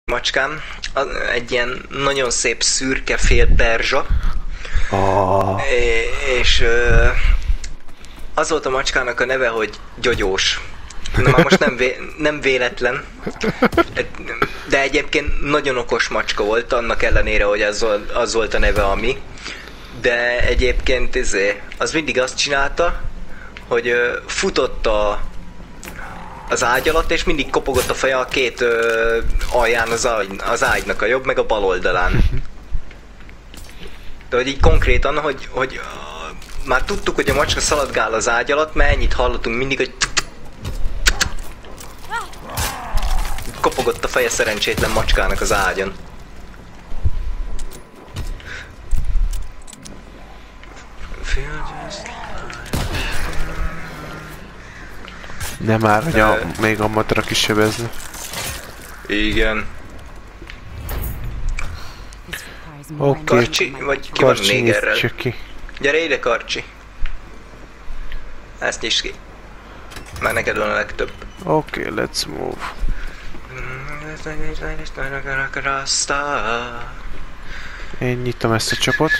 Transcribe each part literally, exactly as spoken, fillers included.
macskám, egy ilyen nagyon szép szürke fél perzsa, oh. és az volt a macskának a neve, hogy Gyogyós. Na már most nem, vé nem véletlen, de egyébként nagyon okos macska volt, annak ellenére, hogy az volt, az volt a neve, ami. De egyébként izé, az mindig azt csinálta, hogy futott a, az ágy alatt, és mindig kopogott a feje a két ö, alján az, ágy, az ágynak, a jobb meg a bal oldalán. De hogy így konkrétan, hogy, hogy uh, már tudtuk, hogy a macska szaladgál az ágy alatt, mert ennyit hallottunk mindig, hogy kopogott a feje szerencsétlen macskának az ágyon. Nem már, hogy a, még a madarak is sebezni. Igen. Oké, okay. Karcsi, vagy ki van a négerrel? Ki. Gyere ide, Karcsi. Ezt nyisd ki. Már neked van a legtöbb. Oké, okay, let's move. Én nyitom ezt a csapot.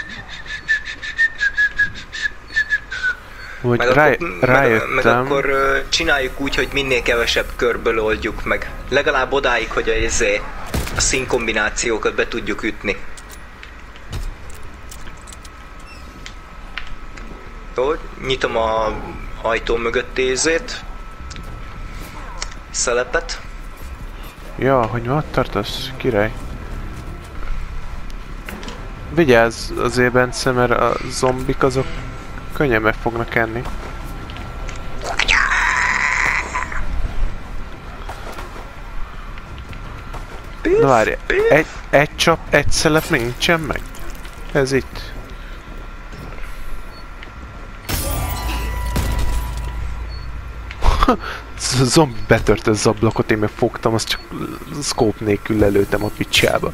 Hogy meg, rá, akkor, rájöttem. Meg, meg akkor uh, csináljuk úgy, hogy minél kevesebb körből oldjuk meg. Legalább odáig, hogy a, izé, a színkombinációkat be tudjuk ütni. Jó, nyitom a ajtó mögött ézét. Szelepet. Ja, hogy ott tartasz, király. Vigyázz azért, Bence, mert a zombik azok könnyen meg fognak enni. Na várj, egy, egy csap, egy szelep még nincsen meg? Ez itt. A zombi betörte az ablakot, én meg fogtam, azt csak scope nélkül lelőttem a picsába.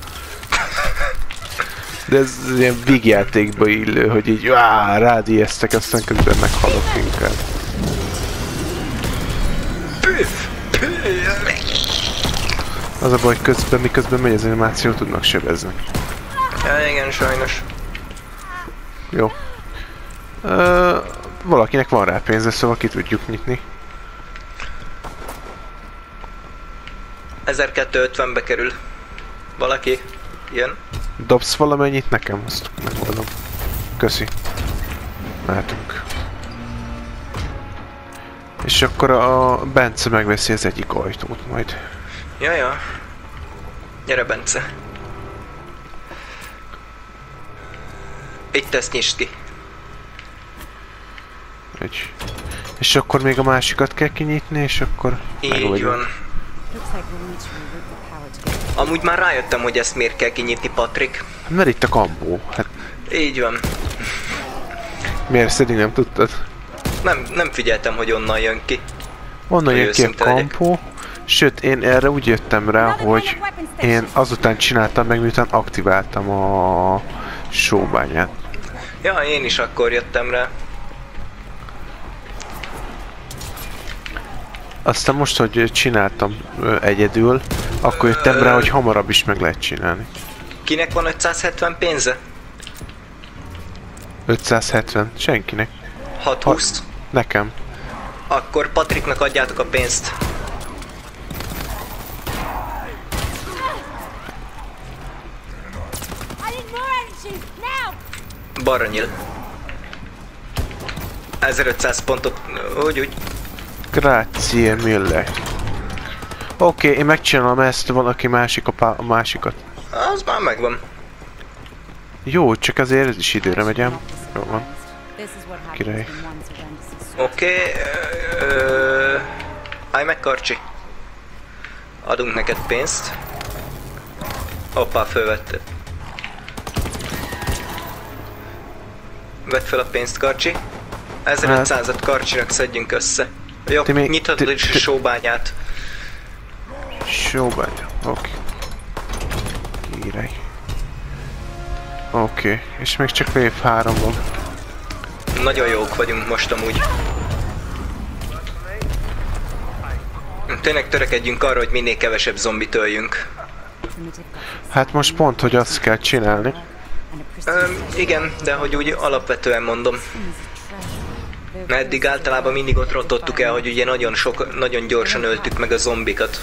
De ez ilyen vígjátékba illő, hogy így áh, rád ijesztek, aztán közben meghalok inkább. Az a baj, hogy közben, miközben megy az animáció, tudnak sebezni. Ja, igen, sajnos. Jó. Ö, valakinek van rá pénze, szóval ki tudjuk nyitni. ezerkétszázötvenbe kerül. Valaki jön. Dobsz valamennyit nekem? Azt megoldom. Köszi. Mehetünk. És akkor a Bence megveszi az egyik ajtót majd. Jaja. Gyere, Bence. Itt ezt nyisd ki. Egy. És akkor még a másikat kell kinyitni, és akkor így van. Amúgy már rájöttem, hogy ezt miért kell kinyitni, Patrik. Mert itt a kampó. Hát... így van. Miért szedni nem tudtad? Nem, nem figyeltem, hogy onnan jön ki. Onnan jön ki a kampó. Sőt, én erre úgy jöttem rá, hogy én azután csináltam meg, miután aktiváltam a sóbányát. Ja, én is akkor jöttem rá. Aztán most, hogy csináltam egyedül, akkor jöttem rá, hogy hamarabb is meg lehet csinálni. Kinek van ötszázhetven pénze? ötszázhetven. Senkinek. hatszázhúsz. Ha, nekem. Akkor Patriknak adjátok a pénzt. Balra nyíl. ezerötszáz pontot, úgy úgy. Grazie mille. Oké, okay, én megcsinálom ezt, valaki másik a, a másikat. Az már megvan. Jó, csak azért ez is időre megyem. Jó van. Király. Oké. Okay, állj meg, Karcsi. Adunk neked pénzt. Hoppá, fölvetted. Vedd fel a pénzt, Karcsi. ezerötszázat Karcsinak szedjünk össze. Jó, nyithatod is a sóbányát. Sóbánya, oké. Király. Oké, okay. És még csak wave három van. Nagyon jók vagyunk most amúgy. Tényleg törekedjünk arra, hogy minél kevesebb zombit öljünk. Hát most pont, hogy azt kell csinálni. Öm, igen, de hogy úgy alapvetően mondom. Eddig általában mindig ott rontottuk el, hogy ugye nagyon sok, nagyon gyorsan öltük meg a zombikat.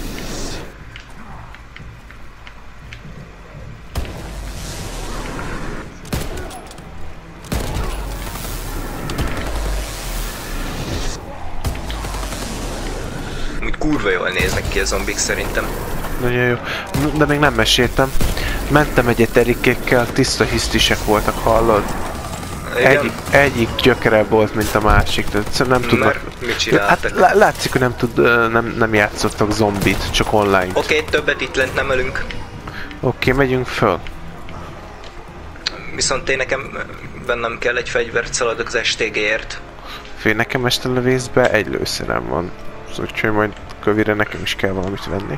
Úgy kurva jól néznek ki a zombik szerintem. Nagyon jó. De még nem meséltem. Mentem egyet Erikékkel, tiszta hisztisek voltak, hallod? Egy, egyik gyökerebb volt, mint a másik, tehát nem tudnak... Mit csináltak? Hát látszik, hogy nem, tud, nem, nem játszottak zombit, csak online. Oké, okay, többet itt lent nem ölünk. Oké, okay, megyünk föl. Viszont én nekem bennem kell egy fegyvert, szaladok az es té gé-ért. Fél, nekem este lövészbe egy lőszerem van. Úgyhogy majd kövére nekem is kell valamit venni.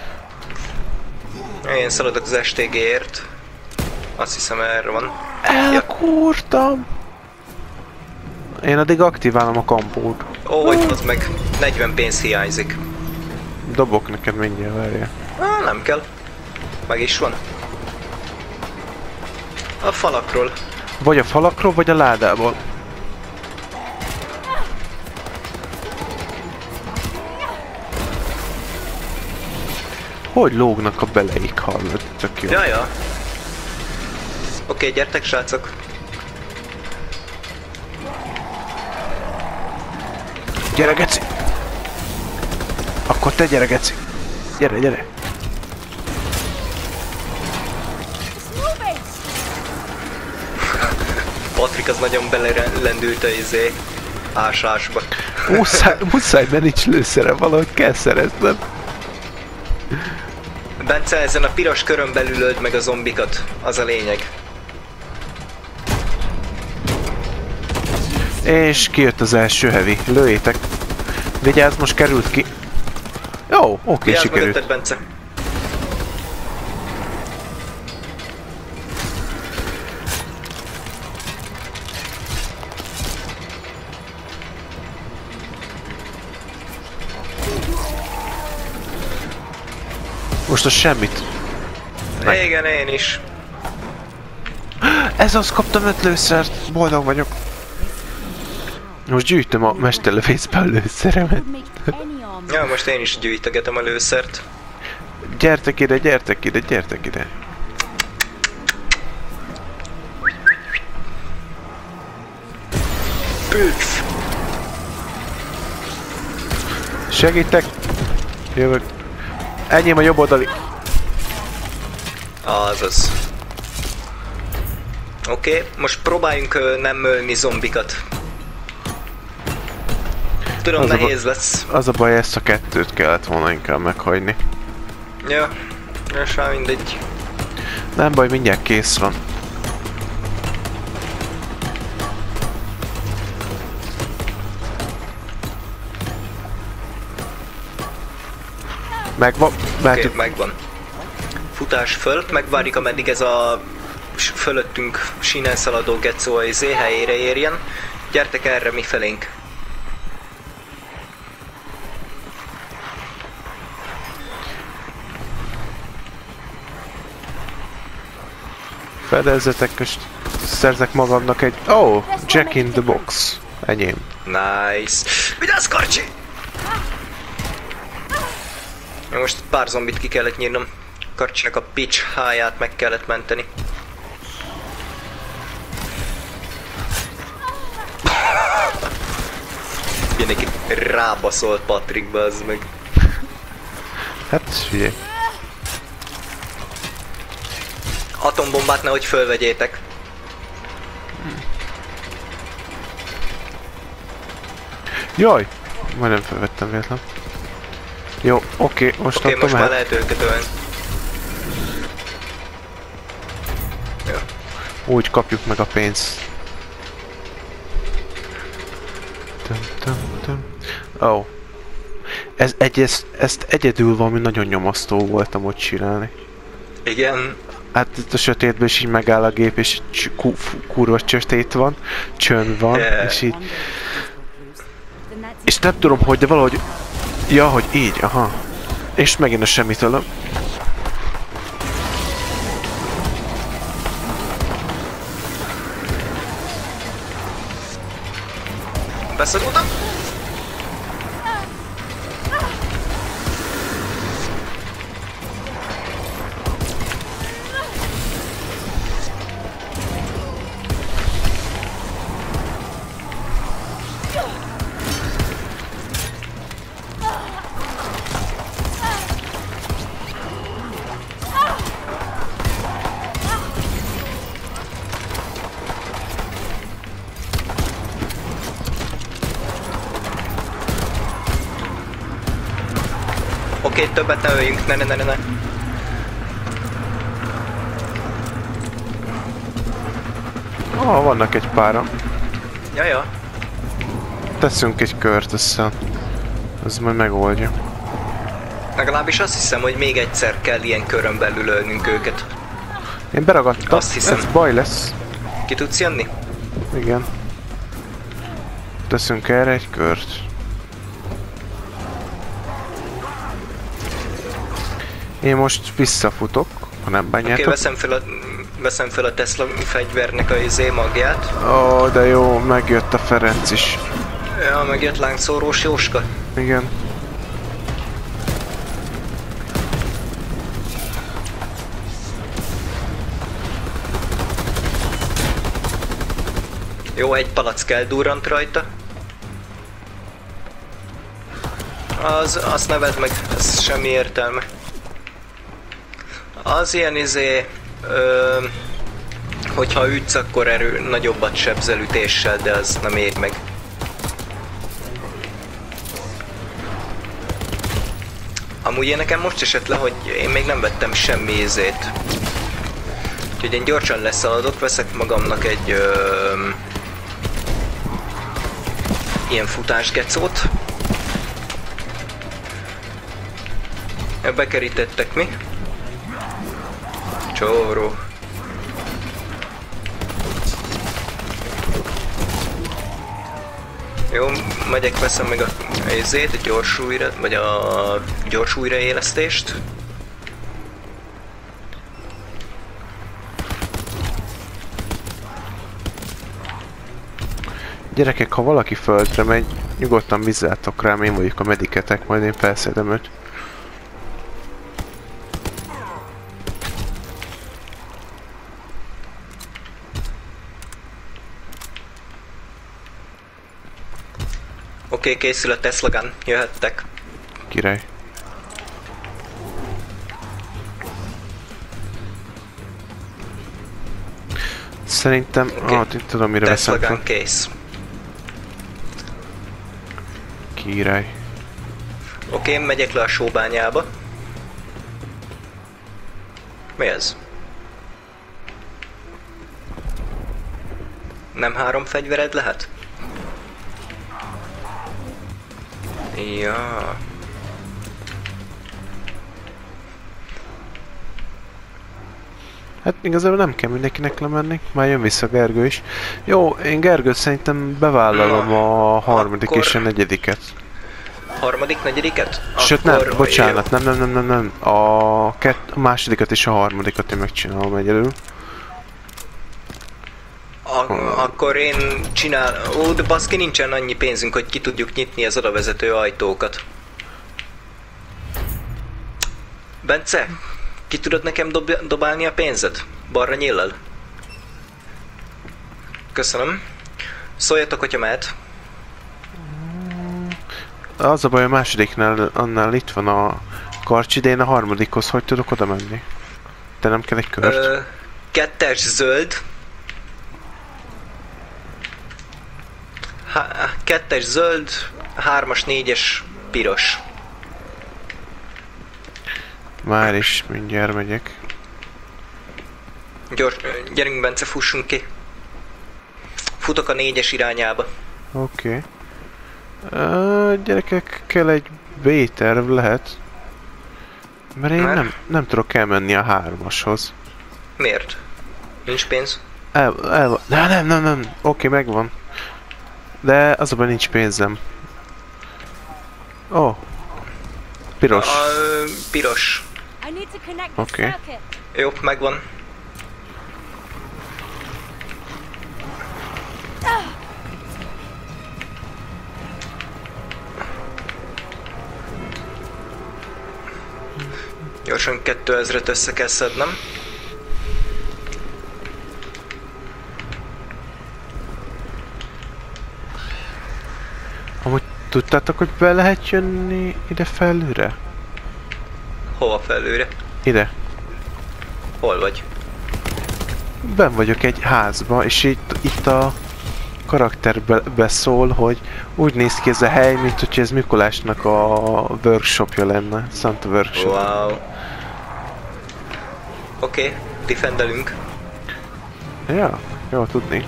Én szaladok az es té gé-ért. Azt hiszem erre van. Elkúrtam! Én addig aktiválom a kampót. Ó, hogy az meg negyven pénz hiányzik. Dobok neked mindjárt, várjál. Ah, nem kell. Meg is van. A falakról. Vagy a falakról, vagy a ládából. Hogy lógnak a beleik, hallod? Tök jó. Jaja. Oké, gyertek srácok. Gyere, geci! Akkor te gyere, geci! Gyere, gyere! Patrik az nagyon belelendült a izé ásásba. Muszáj, muszáj, mert nincs lőszere, valahogy kell szereznem. Bence, ezen a piros körön belül öld meg a zombikat, az a lényeg. És kijött az első heavy, lőjétek. Vigyázz, most került ki. Jó, oké, okay, sikerült. Mögötted, Bence. Most az semmit. Meg. Igen, én is. Ez az, kaptam öt lőszert. Boldog vagyok. Most gyűjtöm a mesterlövészbe a lőszeremet. Ja, most én is gyűjtögetem a lőszert. Gyertek ide, gyertek ide, gyertek ide. Püff! Segítek! Jövök. Enyém a jobb oldali. Azaz. Oké, okay, most próbáljunk uh, nem ölni zombikat. Tudom, az nehéz a lesz. Az a baj, ezt a kettőt kellett volna inkább meghagyni. Ja, és már mindegy. Nem baj, mindjárt kész van. Megvan, oké, okay, megvan. Futás föl, megvárjuk ameddig ez a fölöttünk sínen szaladó gecó a izé helyére érjen. Gyertek erre mi felénk. Fedezzetek, és szerzek magamnak egy... Oh, Jack in the Box. Enyém. Nice. Vigyázz, Karcsi! Most pár zombit ki kellett nyírnom. Karcsinak a pitch háját meg kellett menteni. Mindenki rábaszolt Patrickba, az meg. Hát, figyelj. Atombombát nehogy fölvegyétek. Jaj! Majdnem felvettem véletlen. Jó, oké, okay, most okay, akkor most már lehet őket ölni. Ja. Úgy kapjuk meg a pénzt. Tum, tum, tum. Oh. Ez egy, ezt, ezt egyedül valami nagyon nyomasztó voltam ott csinálni. Igen. Hát itt a sötétben is így megáll a gép, és kurva sötét van, csönd van, yeah. És így... És nem tudom, hogy, de valahogy... Ja, hogy így, aha. És megint a semmit ölöm. Beszorultam? Oké, okay, többet ne öljünk, ne ne ne ne ne. Ah, vannak egy pára. Jaja. Teszünk egy kört össze. Ez majd megoldja. Legalábbis azt hiszem, hogy még egyszer kell ilyen körön belül ölnünk őket. Én beragadtam. Azt hiszem. Ez baj lesz. Ki tudsz jönni? Igen. Teszünk erre egy kört. Én most visszafutok, ha nem bánjátok. Oké, okay, veszem fel a, veszem fel a Tesla fegyvernek a izé magját. Ó, oh, de jó, megjött a Ferenc is. Ja, megjött lángszórós Jóska. Igen. Jó, egy palack eldurrant rajta. Az, azt ne vedd meg, ez semmi értelme. Az ilyen izé, ö, hogyha ütsz, akkor erő nagyobbat sebzel ütéssel, de az nem ér meg. Amúgy én nekem most esett le, hogy én még nem vettem semmi izét. Úgyhogy én gyorsan leszaladok, veszek magamnak egy ö, ilyen futásgecót. Bekerítettek mi? Csóró. Jó, megyek, veszem meg a izét, a gyors újra, vagy a gyors újraélesztést. Gyerekek, ha valaki földre megy, nyugodtan bízzátok rám, én vagyok a mediketek, majd én felszedem őt. Oké, okay, készül a Tesla Gun, jöhettek. Király. Szerintem, okay. ah, én tudom mire Tesla veszem Gun fel. kész. Király. Oké, okay, megyek le a sóbányába. Mi ez? Nem három fegyvered lehet? Ja. Hát igazából nem kell mindenkinek lemenni, már jön vissza Gergő is. Jó, én Gergőt szerintem bevállalom a harmadik akkor... és a negyediket. Harmadik, negyediket? Sőt akkor... nem, bocsánat, nem, nem, nem, nem, nem. A, kett, a másodikat és a harmadikat én megcsinálom egyedül. A, akkor én csinál... Ó, de baszki, nincsen annyi pénzünk, hogy ki tudjuk nyitni az odavezető ajtókat. Bence, ki tudod nekem dob dobálni a pénzed? Balra nyillal. Köszönöm. Szóljatok, hogyha mehet. Az a baj, a másodiknál, annál itt van a karcsi, de én a harmadikhoz hogy tudok oda menni? Te nem kell egy kört? Ö, kettes zöld. Há kettes zöld, hármas, négyes, piros. Már is mindjárt megyek. Gyors, gyerünk Bence, fussunk ki. Futok a négyes irányába. Oké. Okay. Gyerekek, kell egy B-terv lehet. Mert én nem, nem tudok elmenni a hármashoz. Miért? Nincs pénz? El, el, de nem, nem, nem. Oké, okay, megvan. De az a baj, nincs pénzem. Ó. Oh. Piros. A, piros. Oké. Okay. Jó, megvan. gyorsan kétezret össze kell szednem. Amúgy tudtátok, hogy be lehet jönni ide felülre? Hova felülre? Ide. Hol vagy? Ben vagyok egy házba, és itt, itt a karakterbe beszól, hogy úgy néz ki ez a hely, mint hogy ez Mikulásnak a workshopja lenne. Santa workshop. Wow. Oké, okay, defendelünk. Ja, jó tudni.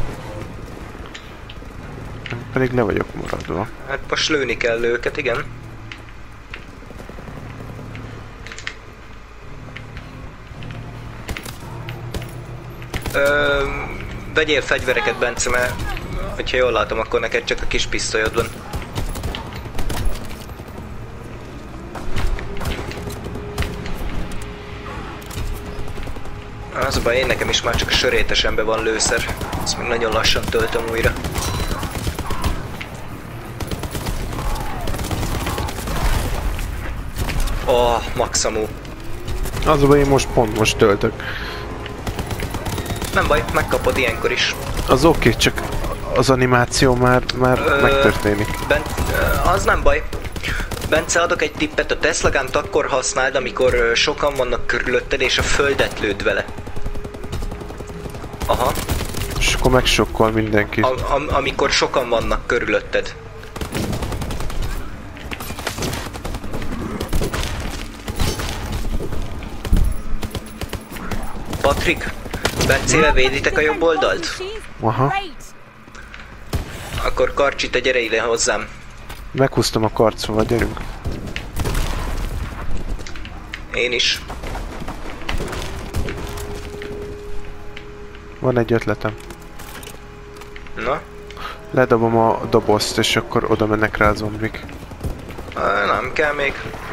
Pedig le vagyok maradva. Hát most lőni kell őket, igen. Ö, vegyél fegyvereket, Bence, mert hogyha jól látom, akkor neked csak a kis pisztolyod van. Az a baj, én nekem is már csak a sörétesemben van lőszer. Ezt még nagyon lassan töltöm újra. Oh, maximum. Az a baj, én most pont most töltök. Nem baj, megkapod ilyenkor is. Az oké, okay, csak az animáció már, már Ö, megtörténik. Ben, az nem baj. Bence, adok egy tippet, a Tesla Gun-t akkor használd, amikor sokan vannak körülötted és a földet lőd vele. Aha. És akkor megsokkol mindenki. A, am, amikor sokan vannak körülötted. Patrick, Bencével véditek a jobb oldalt? Aha. Akkor Karcsi, te gyere ide hozzám. Meghúztam a karcomat, gyerünk. Én is. Van egy ötletem. Na? Ledobom a dobozt, és akkor oda mennek rá a zombik. Nem kell még.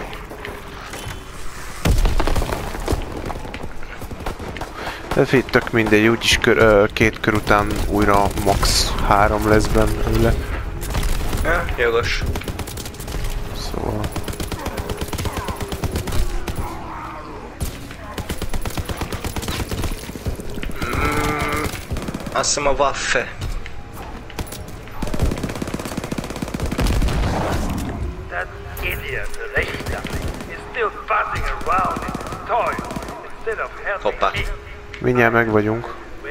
De figyelj, tök mindegy, úgyis kör, ö, két kör után újra max három lesz benne. Ja, jogos. Szóval... Mm, azt hiszem a Waffe. That idiot Richter is still buzzing around in his toy instead of helping Hoppá. me. Mindjárt meg vagyunk.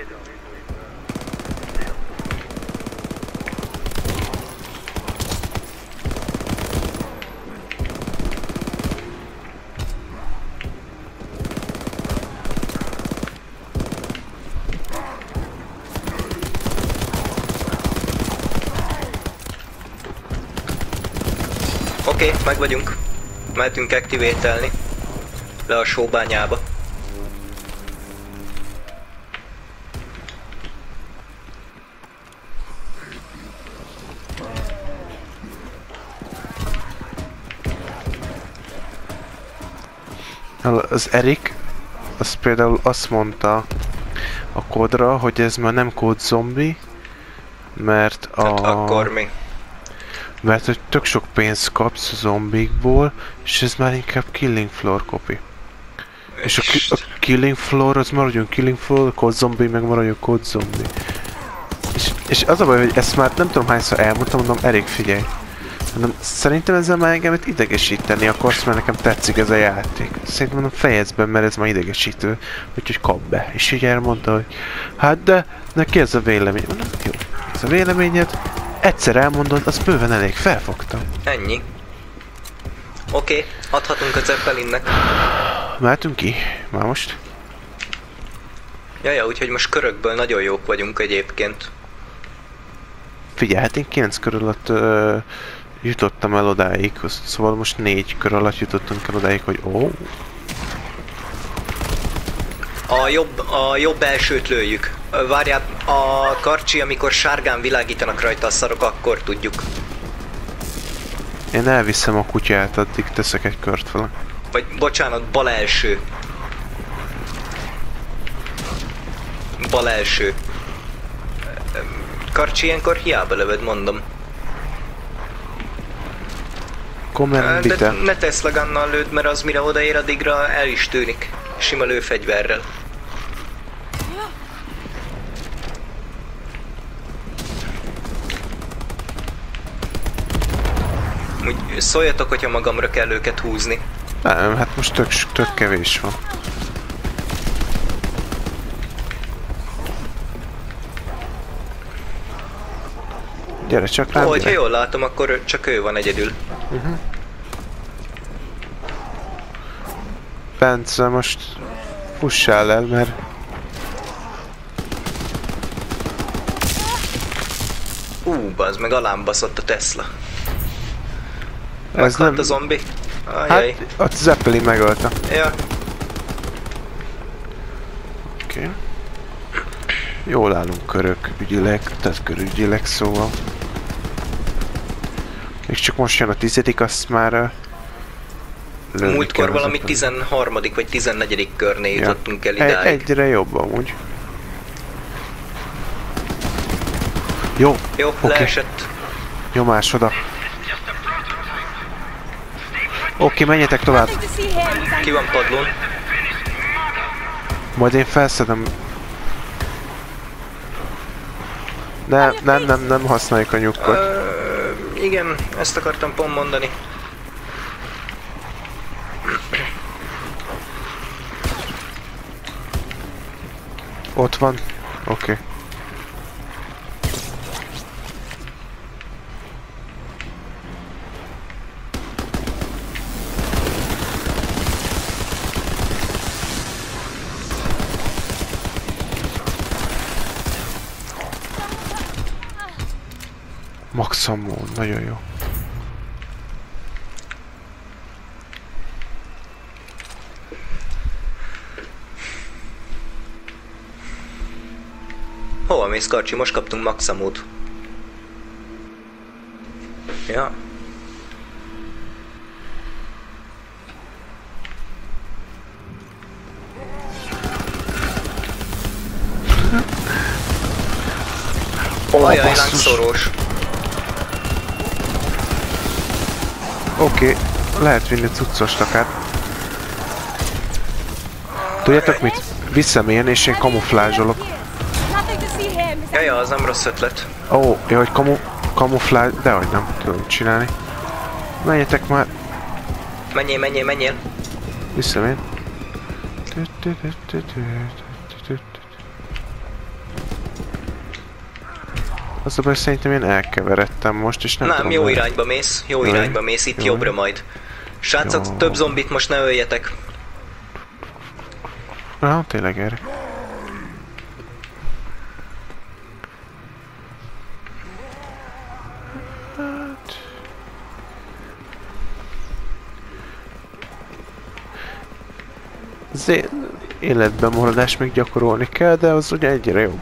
Oké, okay, meg vagyunk. Mehetünk activate-elni. Le a sóbányába. Az Erik, az például azt mondta a kódra, hogy ez már nem kód zombi, mert a... Hát akkor mi? Mert hogy tök sok pénzt kapsz a zombikból, és ez már inkább Killing Floor copy. És a, ki a Killing Floor az maradjon Killing Floor, a kód zombi meg maradjon kód zombi. És, és az a baj, hogy ezt már nem tudom hányszor elmondtam, mondom, Erik, figyelj. Mondom, szerintem ezzel már engemet idegesíteni akarsz, mert nekem tetszik ez a játék. Szerintem mondom, fejezd be, mert ez már idegesítő, úgyhogy kap be. És így elmondta, hogy hát de, neki ez a vélemény. Mondom, jó, ez a véleményed, egyszer elmondod, az bőven elég, felfogtam. Ennyi. Oké, okay, adhatunk a Zeppelinnek. Mehetünk ki? Már most? Jaja, úgyhogy most körökből nagyon jók vagyunk egyébként. Figyelj, hát én kilenc kör alatt uh, jutottam el odáig, szóval most négy kör alatt jutottunk el odáig, hogy ó. A jobb, a jobb elsőt lőjük. Várjál, a Karcsi, amikor sárgán világítanak rajta a szarok, akkor tudjuk. Én elviszem a kutyát, addig teszek egy kört vele. Vagy bocsánat, bal első. Bal első. Karcsi, ilyenkor hiába lövöd, mondom. Command De Bite. ne Tesla gunnal lőd, mert az mire odaér, addigra el is tűnik. Sima lőfegyverrel. Úgy szóljatok, hogyha magamra kell őket húzni. Nem, hát most tök, tök kevés van. Gyere csak rám. Ó, hogyha jól látom, akkor csak ő van egyedül. Uh-huh. Bence, most fussál el, mert... Ú, bazd meg, alám baszott a Tesla. Ez Meghalt nem... a zombi. Ajaj. Hát, a Zeppelin megölte. Ja. Oké. Okay. Jól állunk körök ügyileg, tehát körügyileg, szóval. És csak most jön a tizedik, azt már... Uh, Múltkor valami tizenharmadik vagy tizennegyedik körnél ja. jutottunk el idáig. Egy, egyre jobb amúgy. Jó, Jó, okay. leesett. Nyomás oda. Oké, okay, menjetek tovább. Ki van padlón? Majd én felszedem. Ne, nem, nem, nem használjuk a nyukkot. Uh, igen, ezt akartam pont mondani. Ott van. Oké. Okay. Maximum, nagyon jó. Hova mész, Karcsi? Most kaptunk maxamót. Ja. Ajaj, lángszorós. Oké, okay. Lehet vinni cuccos akár. Tudjátok mit? Visszamélyen és én kamuflázsolok. Jaj, az nem rossz ötlet. Ó, oh, jó, hogy kamu, kamufláz... Dehogy nem tudom csinálni. Menjetek már. Menjél, menjél, menjél. Visszamény. Az a baj, szerintem én elkeveredtem most, és nem, nem tudom... jó már... irányba mész, jó, jó irányba mész, itt jó. Jobbra majd. Srácok, jó. Több zombit most ne öljetek. Na, tényleg erre. Azért életben maradást még gyakorolni kell, de az ugye egyre jobb.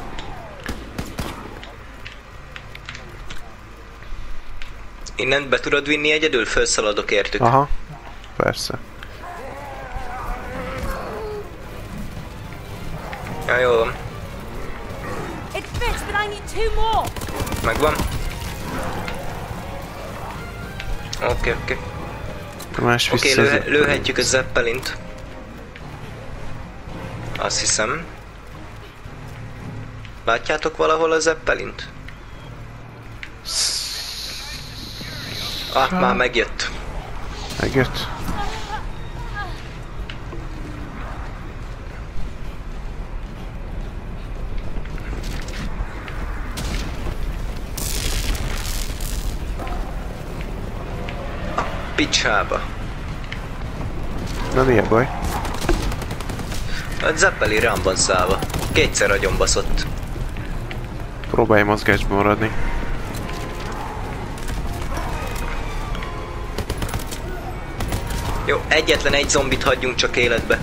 Innen be tudod vinni egyedül? Felszaladok értük. Aha, persze. Ja, jó van. Megvan. Oké, oké. Oké, lőhe lőhetjük a Zeppelint. Azt hiszem. Látjátok valahol a Zeppelint? Ah, már megjött. Megjött? Picsába. Na mi a baj? A Zeppelin rám van szállva. Kétszer agyonbaszott. Próbálj mozgásba maradni. Jó, egyetlen egy zombit hagyjunk csak életbe.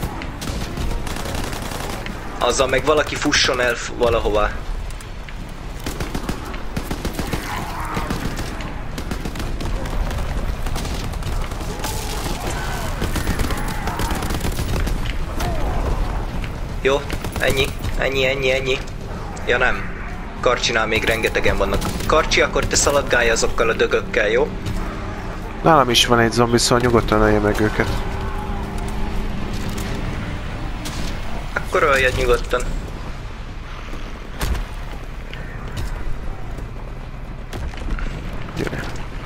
Azzal meg valaki fusson el valahová. Jó, ennyi, ennyi, ennyi, ennyi. Ja nem. Karcsinál még rengetegen vannak. Karcsi, akkor te szaladgálj azokkal a dögökkel, jó? Nálam is van egy zombi, szóval nyugodtan ölje meg őket. Akkor öljed nyugodtan. Gyere.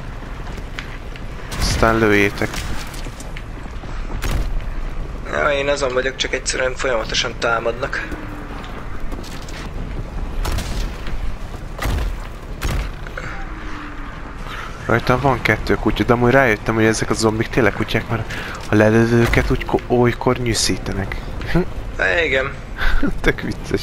Aztán lőjétek. Ja, én azon vagyok, csak egyszerűen folyamatosan támadnak. Rajtam van kettő kutya, de amúgy rájöttem, hogy ezek a zombik tényleg kutyák, mert a lelövőket úgy olykor nyűszítenek. Há, igen. Tök vicces.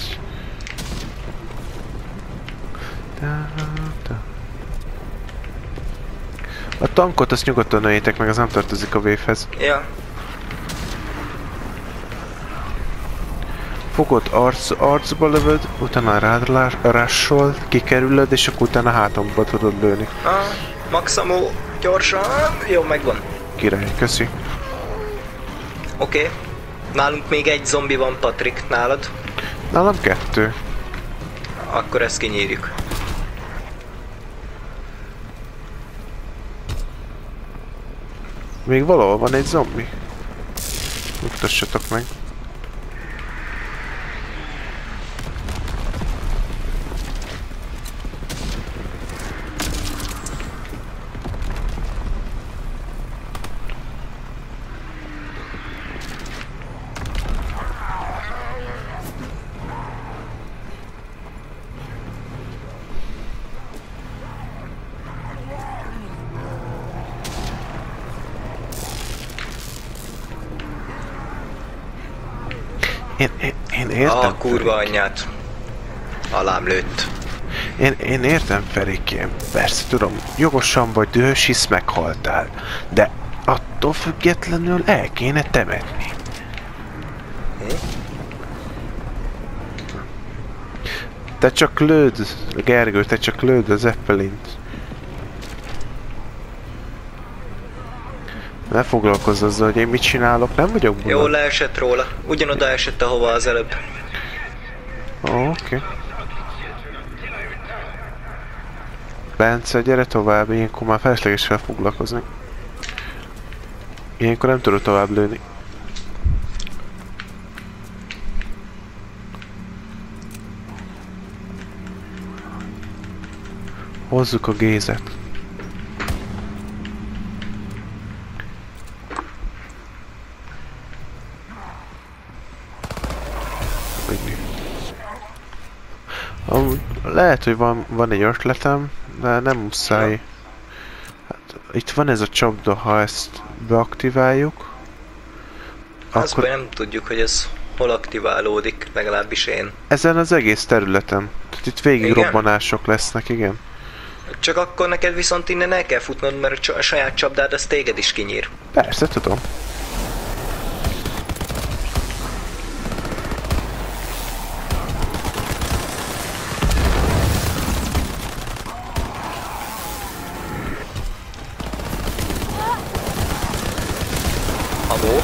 A tankot azt nyugodtan öljétek meg, az nem tartozik a véfhez. Ja. Fogod arc, arcba lövöd, utána rád rássol, kikerülöd, és akkor utána hátamba tudod lőni. Ah, Maxamo, gyorsan. Jó, megvan. Király, köszi. Oké. Okay. Nálunk még egy zombi van, Patrik. Nálad? Nálam kettő. Akkor ezt kinyírjuk. Még valahol van egy zombi. Mutassatok meg. Én, én, én értem. A kurva anyját. Alám lőtt. Én, én értem, Ferikém. Persze tudom, jogosan vagy dühös, hisz meghaltál. De attól függetlenül el kéne temetni. Hm? Te csak lőd, Gergő, te csak lőd a Zeppelint. Ne foglalkozz azzal, hogy én mit csinálok, nem vagyok buna. Jó, leesett róla. Ugyanoda esett, ahova az előbb. Ó, oké. Okay. Bence, gyere tovább, ilyenkor már felesleges felfoglalkozni. Ilyenkor nem tudod tovább lőni. Hozzuk a gézet. Amúgy lehet, hogy van, van egy ötletem, de nem muszáj. Hát, itt van ez a csapda, ha ezt beaktiváljuk. Az Akkor... baj, nem tudjuk, hogy ez hol aktiválódik, legalábbis én. Ezen az egész területen. Tehát itt végig Igen? robbanások lesznek, igen. Csak akkor neked viszont innen el kell futnod, mert a saját csapdád az téged is kinyír. Persze, tudom. Amó.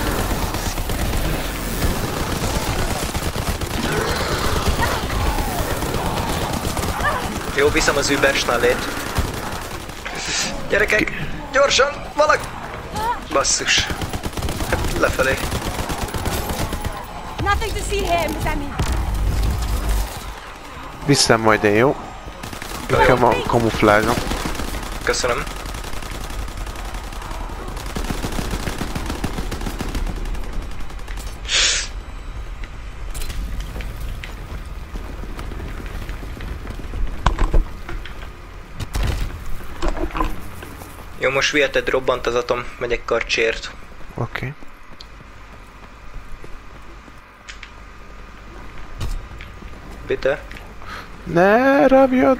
Jó, viszem az Übersnallét. Gyerekek, gyorsan, valaki! Basszus. Hát lefelé. Nothing to see here, Miss Annie. Viszem majd én, jó? Nekem a kamuflázsom. Köszönöm. Jó, most viheted, robbant az atom, megyek karcsért. Oké. Okay. Bitte? Ne rabjad!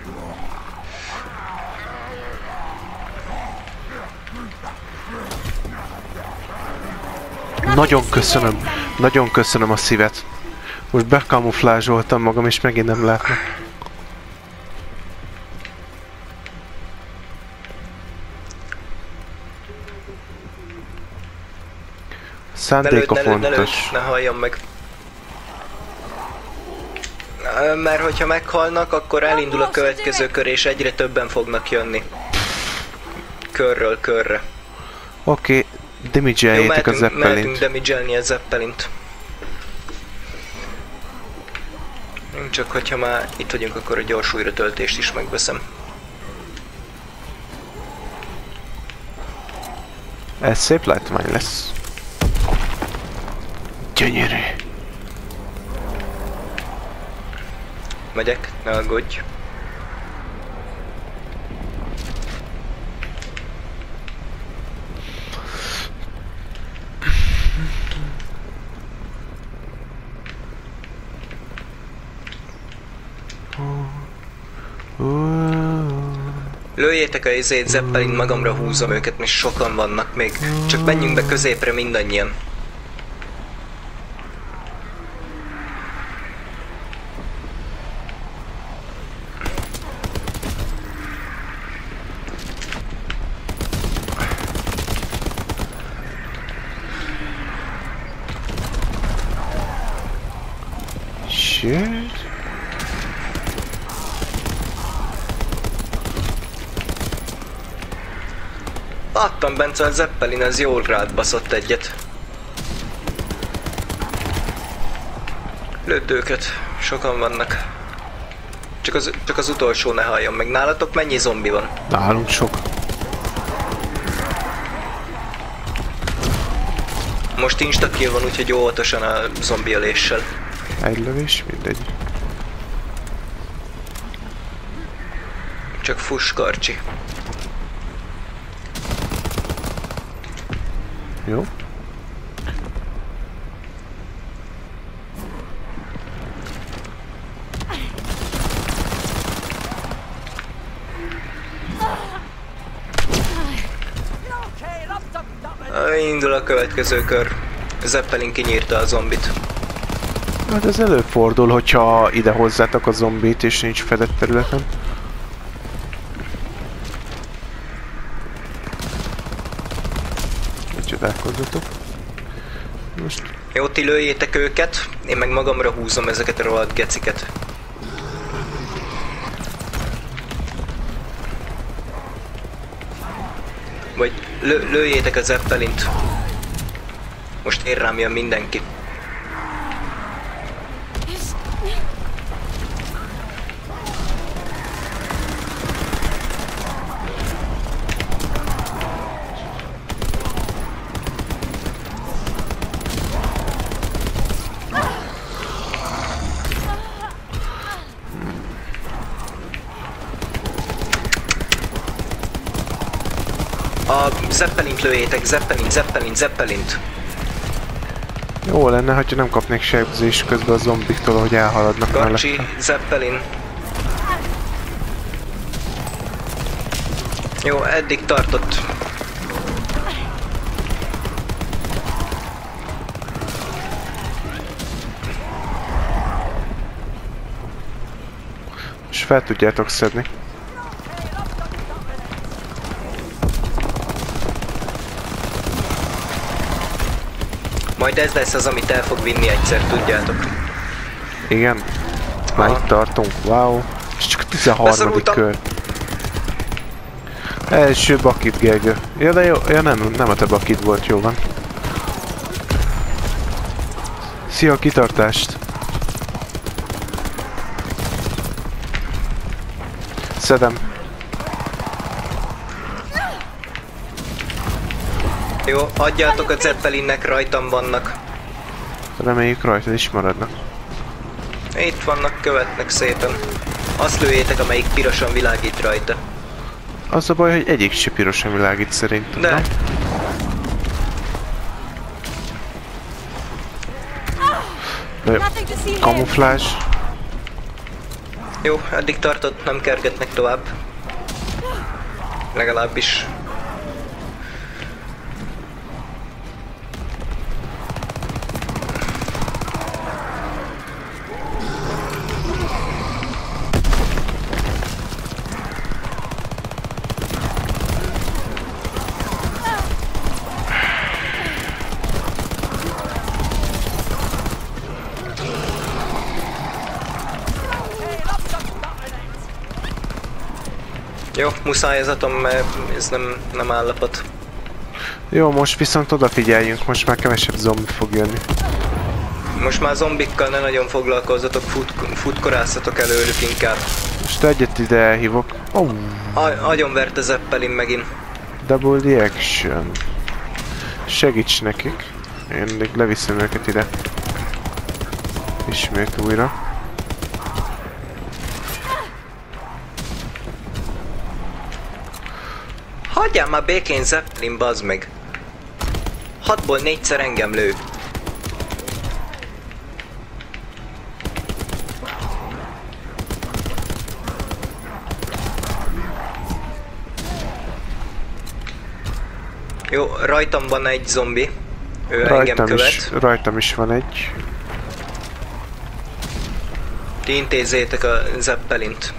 Nagyon köszönöm, nagyon köszönöm a szívet. Most bekamuflázsoltam magam, és megint nem látnak. Szándéka ne lőd, ne lőd, ne lőd, fontos. ne halljam meg. Mert hogyha meghalnak, akkor elindul a következő kör, és egyre többen fognak jönni. Körről körre. Oké, okay, Jó, damage-eljétek a mehetünk, mehetünk Zeppelint. damage-elni a Zeppelint. Csak hogyha már itt vagyunk, akkor a gyors újratöltést is megveszem. Ez szép látvány lesz. Gyönyörű. Megyek, ne aggódj. Lőjétek a izét, Zeppelin, magamra húzom őket, és sokan vannak még. Csak menjünk be középre mindannyian. Shit. Láttam, Bence, a Zeppelin az jól rád baszott egyet. Lőd őket, sokan vannak. Csak az, csak az utolsó ne halljon meg. Nálatok mennyi zombi van? Nálunk sok. Most insta-kill van, úgyhogy óvatosan a zombi öléssel. Egy lövés, mindegy. Csak fuss, Karcsi. Jó. Indul a következő kör. Zeppelin kinyírta a zombit. Hát ez előfordul, hogyha ide hozzátok a zombit és nincs fedett területen. Csodálkozzatok. Most... Jó, ti lőjétek őket, én meg magamra húzom ezeket a rohadt geciket. Vagy lő, lőjétek a Zeppelint. Most én rám jön mindenki. A Zeppelint lőjétek, Zeppelin, Zeppelin, Zeppelint. Jó lenne, hogyha nem kapnék sebzést közben a zombiktól, hogy elhaladnak Karcsi, mellette. Zeppelin. Jó, eddig tartott. És fel tudjátok szedni. Majd ez lesz az, amit el fog vinni egyszer, tudjátok. Igen. Már Aha. itt tartunk. Wow. És csak a tizenharmadik Beszorultam. kör. Első bakit, Gergő. Ja, de jó. Ja, nem, nem a te bakit volt, jó van. Szia, kitartást. Szedem. Jó, adjátok a Zeppelinnek, rajtam vannak. Reméljük rajtad is maradnak. Itt vannak, követnek szépen. Azt lőjétek, amelyik pirosan világít rajta. Az a baj, hogy egyik se pirosan világít szerintem, De. nem? De kamuflázs. Jó, eddig tartott, nem kergetnek tovább. Legalábbis. Jó, muszáj ez atom, mert ez nem, nem állapot. Jó, most viszont odafigyeljünk, most már kevesebb zombi fog jönni. Most már zombikkal ne nagyon foglalkozzatok, fut, futkorázzatok előlük inkább. Most egyet ide elhívok. Oh. A- agyonvert a Zeppelin megint. Double the action. Segíts nekik. Én még leviszem őket ide. Ismét újra. Hagyjál már békén, Zeppelin, bazd meg! Hatból négyszer engem lő. Jó, rajtam van egy zombi. Ő engem Rajtam követ. is, rajtam is van egy. Ti intézzétek a Zeppelint.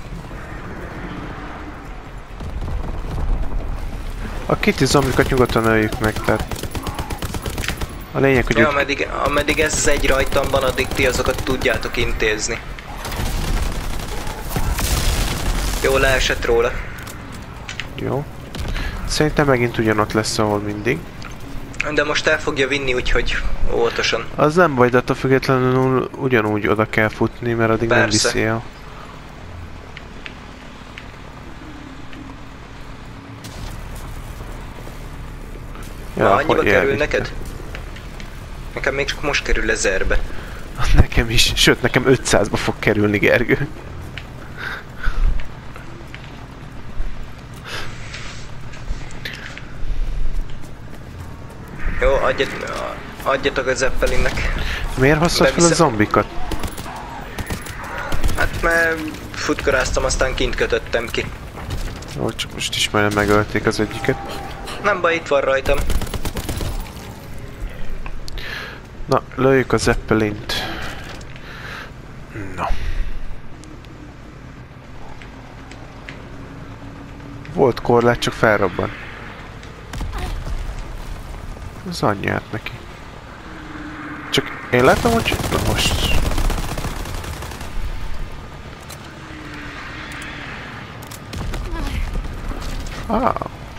A kitty zombikat nyugodtan öljük meg, tehát... A lényeg, hogy... Ja, Úgy... ameddig, ameddig ez az egy rajtam van, addig ti azokat tudjátok intézni. Jó, leesett róla. Jó. Szerintem megint ugyanott lesz, ahol mindig. De most el fogja vinni, úgyhogy óvatosan. Az nem baj, de attól függetlenül ugyanúgy oda kell futni, mert addig nem Persze. viszi el. Ja, Na, annyiba hogy kerül elvitte. neked? Nekem még csak most kerül ezerbe. Nekem is, sőt nekem ötszázba fog kerülni, Gergő. Jó, adjat, adjatok a Zeppelinnek. Miért hoztad fel a Beviszem. zombikat? Hát mert futkoráztam, aztán kint kötöttem ki. Jó, csak most is már megölték az egyiket. Nem baj, itt van rajtam. Na, lőjük a Zeppelint. Na. Volt korlát, csak felrobban. Az anyját neki. Csak én látom, hogy... Na most... Ah.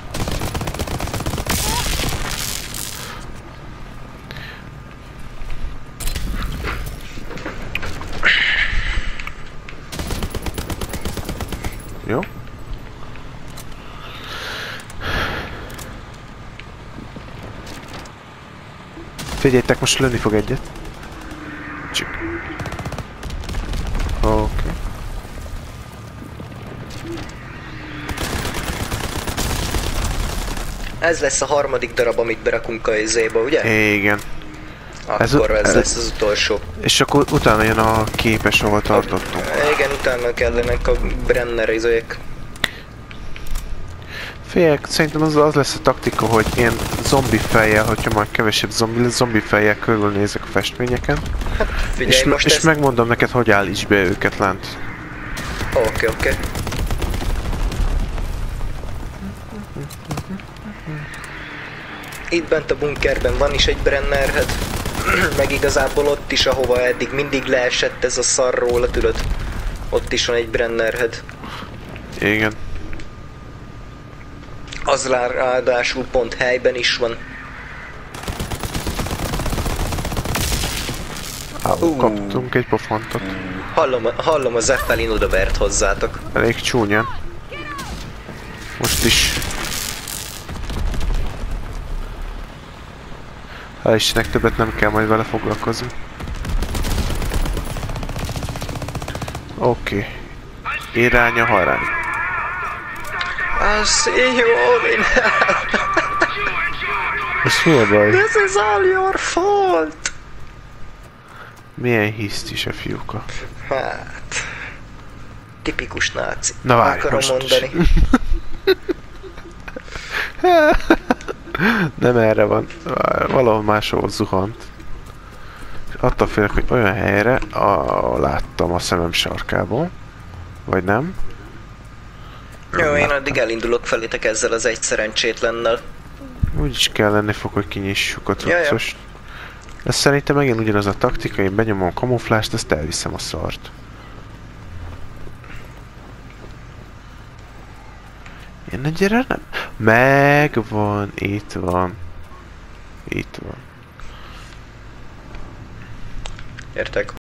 Jó. Figyeljétek, most lőni fog egyet. Csik. Oké. Okay. Ez lesz a harmadik darab, amit berakunk a izébe, ugye? Igen. Akkor ez, ez, ez lesz az utolsó. És akkor utána jön a képes, ahol tartottunk. Igen, utána kellenek a Brenner izék. Féljek, szerintem az, az lesz a taktika, hogy én zombi fejjel, hogyha már kevesebb zombi lesz, zombi fejjel körülnézek a festményeken. Figyelj, és, most és ezt... megmondom neked, hogy állíts be őket lent. Oké, okay, oké. Okay. Itt bent a bunkerben van is egy Brenner head. Meg igazából ott is, ahova eddig mindig leesett ez a szar róla, tudod. Ott is van egy Brenner head. Igen. Az ráadásul pont helyben is van. Á, uh. Kaptunk egy pofontot. Hallom, hallom a Zeppelin odavert hozzátok. Elég csúnyán. Most is. Hál' Istennek, többet nem kell majd vele foglalkozni. Oké. Okay. Irány a harány. I see you all in hell. Ez mi a baj? This is all your fault. Milyen hisztis a fiúka. Hát... Tipikus náci. Na várj, akarom most mondani. Nem erre van. Valahol máshol zuhant. Attól félek, hogy olyan helyre a, láttam a szemem sarkából. Vagy nem? Jó, én addig elindulok felétek ezzel az egy szerencsétlennel. Úgyis kell lenni fog, hogy kinyissuk a Ja, ja. cuccost. Ez szerintem megint ugyanaz a taktika, én benyomom a kamuflást, azt elviszem a szart. Én gyere nem? Megvan, itt van. Itt van. Értek?